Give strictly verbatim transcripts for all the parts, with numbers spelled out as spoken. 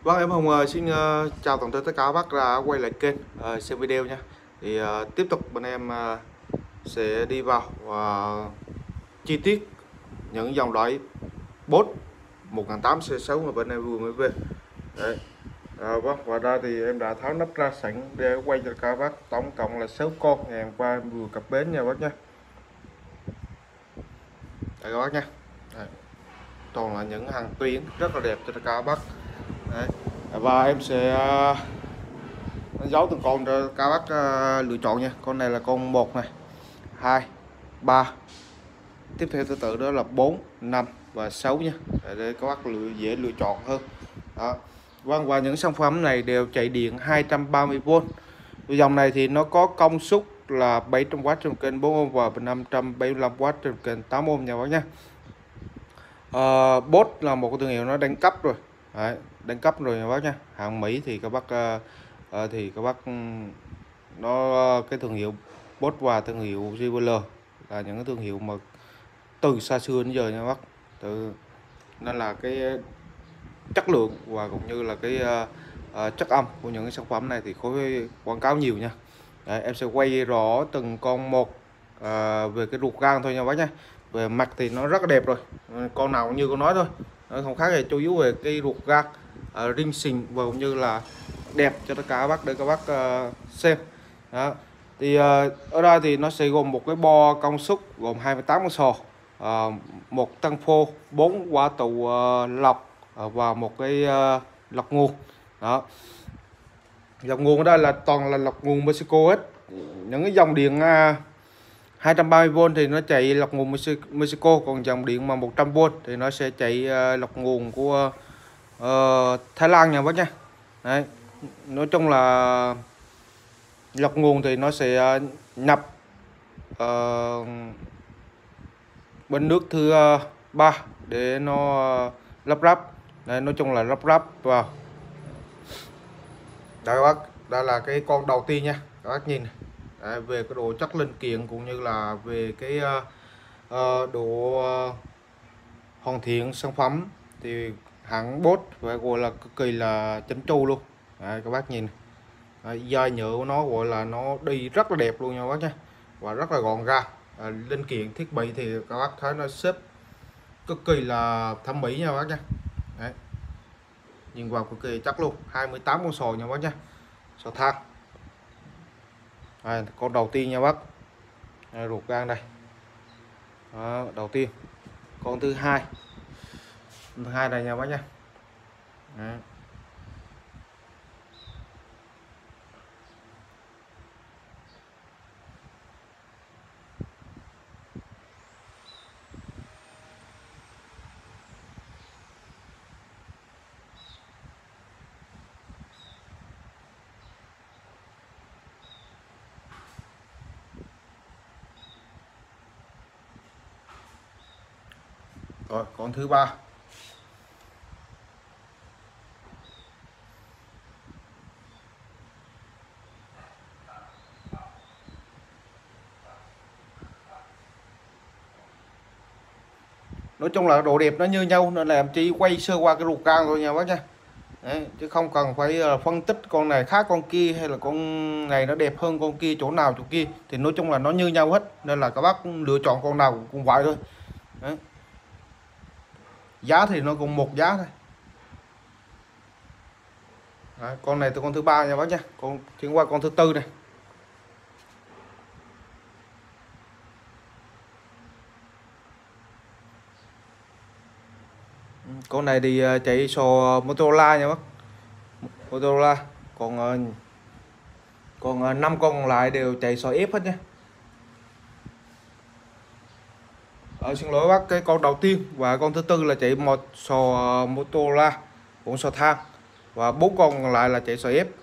Vâng, em Hùng ờ, xin ờ, chào tổng thể tất cả các bác đã quay lại kênh ờ, xem video nha. Thì ờ, tiếp tục bên em ờ, sẽ đi vào và chi tiết những dòng loại bốt một nghìn tám trăm C sáu mà bên em vừa mới về. Đấy. À, vâng, và đây thì em đã tháo nắp ra sẵn để quay cho các bác, tổng cộng là sáu con ngày hôm qua em vừa cập bến nha bác nha. Đây các bác nha. Đấy. Toàn là những hàng tuyến rất là đẹp cho các bác. Đấy. Và em sẽ ờ, giấu từng con cho các bác uh, lựa chọn nha. Con này là con một này, hai, ba, tiếp theo thứ tự đó là bốn, năm và sáu nha, để các bác lựa dễ lựa chọn hơn đó. Vâng, và những sản phẩm này đều chạy điện hai trăm ba mươi vôn. Dòng này thì nó có công suất là bảy trăm oát trên kênh bốn ôm và năm trăm bảy mươi lăm oát trên kênh tám ôm nha bác nha. Uh, bốt là một cái thương hiệu nó đẳng cấp rồi. Đấy, đẳng cấp rồi nha bác nha. Hàng Mỹ thì các bác uh, uh, thì các bác nó cái thương hiệu bốt và thương hiệu gi bê lờ là những cái thương hiệu mà từ xa xưa đến giờ nha bác. Từ nên là cái chất lượng và cũng như là cái uh, uh, chất âm của những cái sản phẩm này thì khối quảng cáo nhiều nha. Đấy, em sẽ quay rõ từng con một uh, về cái ruột gan thôi nha bác nha. Về mặt thì nó rất là đẹp rồi, con nào cũng như con nói thôi, nó không khác gì, chủ yếu về cái ruột gan, uh, ring xình và cũng như là đẹp cho tất cả các bác để các bác uh, xem đó. Thì uh, ở đây thì nó sẽ gồm một cái bo công suất gồm hai mươi tám con sò, uh, một tăng phô, bốn quả tụ uh, lọc uh, và một cái uh, lọc nguồn đó. Lọc nguồn ở đây là toàn là lọc nguồn Mexico hết. Những cái dòng điện uh, hai trăm ba mươi vôn thì nó chạy lọc nguồn Mexico, còn dòng điện mà một trăm vôn thì nó sẽ chạy uh, lọc nguồn của uh, Thái Lan nha bác nha. Đấy. Nói chung là lọc nguồn thì nó sẽ uh, nhập uh, bên nước thứ uh, ba để nó uh, lắp ráp. Đấy, nói chung là lắp ráp vào. Đây các bác, đây là cái con đầu tiên nha các bác nhìn. Đấy, về cái độ chất linh kiện cũng như là về cái uh, uh, độ uh, hoàn thiện sản phẩm thì hãng bốt phải gọi là cực kỳ là chỉnh chu luôn. Đấy, các bác nhìn. Đấy, da nhựa của nó gọi là nó đi rất là đẹp luôn nha bác nha, và rất là gọn gàng. À, linh kiện thiết bị thì các bác thấy nó xếp cực kỳ là thẩm mỹ nha bác nha. Đấy. Nhìn vào cực kỳ chắc luôn, hai mươi tám con sò nha bác nha, sò than. Đây, con đầu tiên nha bác. Đây, ruột gan đây. Đó, đầu tiên. Con thứ hai, con thứ hai này nha bác nha. Đấy. Rồi, con thứ ba. Nói chung là độ đẹp nó như nhau nên là em chỉ quay sơ qua cái ruột gan thôi nha bác nha. Đấy, chứ không cần phải phân tích con này khác con kia hay là con này nó đẹp hơn con kia chỗ nào chỗ kia, thì nói chung là nó như nhau hết nên là các bác lựa chọn con nào cũng vậy thôi. Đấy. Giá thì nó cũng một giá thôi. Đấy, con này từ con thứ ba nha bác nha, con chuyển qua con thứ tư này. Con này thì chạy sò Motorola nha bác, Motorola. Còn còn năm con còn lại đều chạy sò ép hết nha. Ờ, xin lỗi bác, cái con đầu tiên và con thứ tư là chạy một sò Motorola, cũng sò than, và bốn con còn lại là chạy sò ép.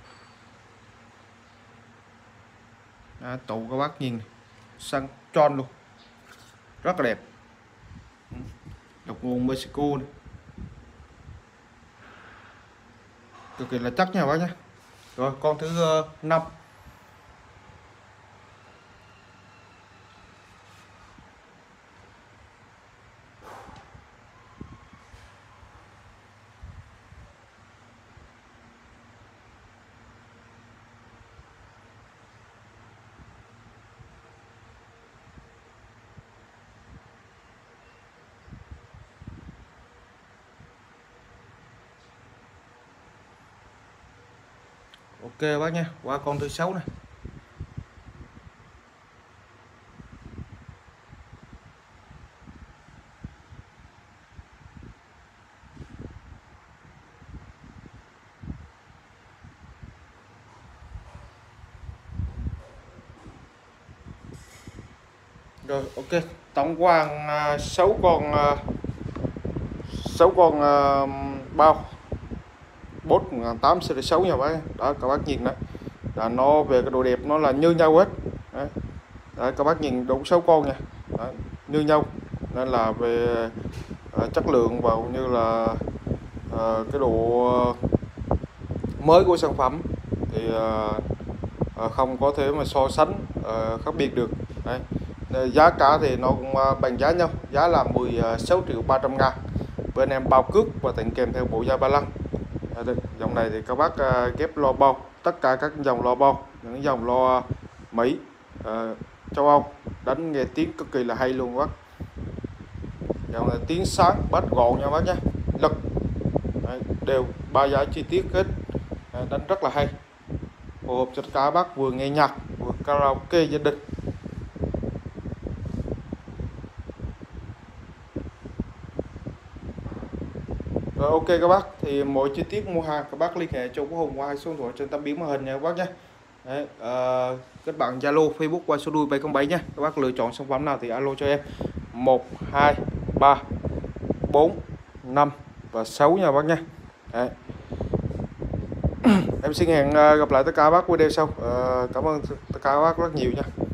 À, tụ các bác nhìn xăng tròn luôn, rất là đẹp. Độc nguồn Mexico này. Cực kỳ là chắc nha bác nhé. Rồi con thứ năm. Ok bác nha, qua con thứ sáu này. Rồi ok, tổng quan sáu con sáu con uh, bao bốn một nghìn tám trăm series sáu nha bác. Đó các bác nhìn đó, là nó về cái độ đẹp nó là như nhau hết. Đấy. Đấy, các bác nhìn đúng sáu con nha. Đấy, như nhau, nên là về uh, chất lượng và cũng như là uh, cái độ uh, mới của sản phẩm thì uh, uh, không có thể mà so sánh uh, khác biệt được. Đấy. Giá cả thì nó cũng uh, bằng giá nhau, giá là mười sáu triệu ba trăm ngàn, bên em bao cước và tặng kèm theo bộ da ba lăng. Dòng này thì các bác uh, ghép lo bao, tất cả các dòng lo bao, những dòng lo Mỹ, uh, châu Âu đánh nghe tiếng cực kỳ là hay luôn bác. Dòng này tiếng sáng bát gọn nha bác nhé, lực. Đấy, đều ba giá chi tiết hết. Đấy, đánh rất là hay, phù hợp cho cả bác vừa nghe nhạc vừa karaoke gia đình. Rồi ok các bác, thì mọi chi tiết mua hàng các bác liên hệ cho Quốc Hùng qua hai số điện thoại trên tấm biển màn hình nha các bác nhé. Đấy, uh, kết bạn Zalo, Facebook qua số đuôi bảy không bảy nhé. Các bác lựa chọn sản phẩm nào thì alo cho em một hai ba bốn năm và sáu nha bác nhé. Đấy. Em xin hẹn uh, gặp lại tất cả các bác video sau. Uh, cảm ơn tất cả các bác rất nhiều nha.